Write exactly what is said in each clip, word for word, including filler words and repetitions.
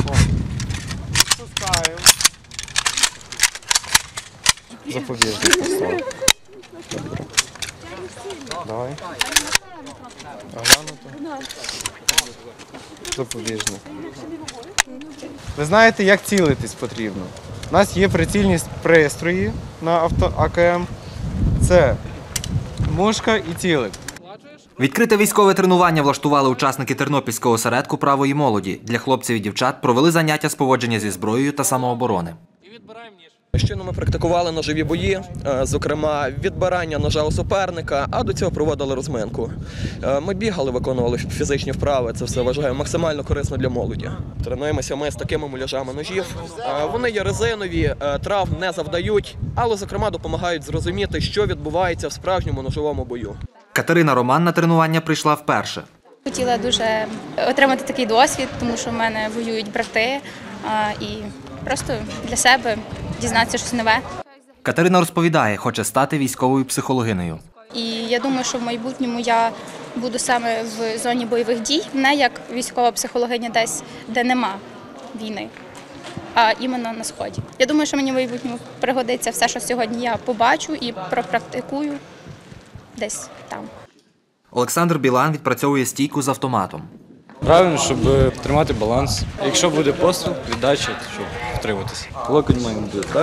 Спускаємо. Запобіжник поставив. Добре. Давай. Оглянути. Запобіжник. Ви знаєте, як цілитись потрібно? У нас є прицільні пристрої на авто А К М. Це мушка і цілик. Відкрите військове тренування влаштували учасники Тернопільського осередку правої молоді. Для хлопців і дівчат провели заняття з поводження зі зброєю та самооборони. Щойно ми практикували ножові бої, зокрема відбирання ножа у суперника, а до цього проводили розминку. Ми бігали, виконували фізичні вправи, це все вважаю максимально корисно для молоді. Тренуємося ми з такими муляжами ножів. Вони є резинові, травм не завдають, але зокрема допомагають зрозуміти, що відбувається в справжньому ножовому бою. Катерина Роман на тренування прийшла вперше. Хотіла дуже отримати такий досвід, тому що в мене воюють брати, і просто для себе дізнатися щось нове. Катерина розповідає, хоче стати військовою психологинею. І я думаю, що в майбутньому я буду саме в зоні бойових дій, не як військова психологиня десь, де нема війни, а іменно на Сході. Я думаю, що мені в майбутньому пригодиться все, що сьогодні я побачу і пропрактикую десь там. Олександр Білан відпрацьовує стійку з автоматом. Правильно, щоб тримати баланс. Якщо буде постріл, віддача, щоб втриматися. Локоть має бути так.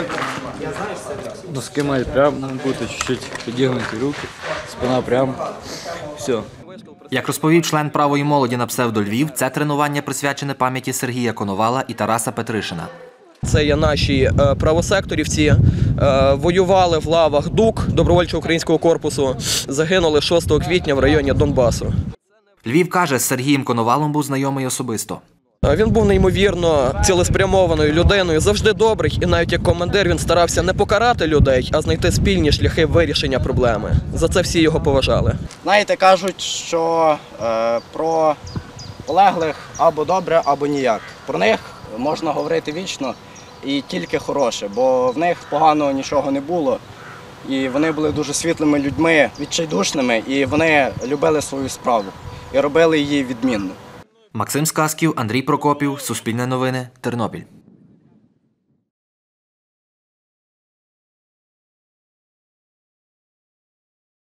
Носки мають прямо бути, чуть-чуть підігнуті руки, спина прямо. Все. Як розповів член правої молоді на псевдо Львів, це тренування присвячене пам'яті Сергія Коновала і Тараса Петришина. Це є наші правосекторівці, воювали в лавах ДУК, добровольчого українського корпусу, загинули шостого квітня в районі Донбасу. Львів каже, з Сергієм Коновалом був знайомий особисто. Він був неймовірно цілеспрямованою людиною, завжди добрий, і навіть як командир він старався не покарати людей, а знайти спільні шляхи вирішення проблеми. За це всі його поважали. Знаєте, кажуть, що е, про полеглих або добре, або ніяк. Про них можна говорити вічно і тільки хороше, бо в них поганого нічого не було. І вони були дуже світлими людьми, відчайдушними, і вони любили свою справу і робили її відмінно. Максим Сказків, Андрій Прокопів, Суспільне новини, Тернопіль.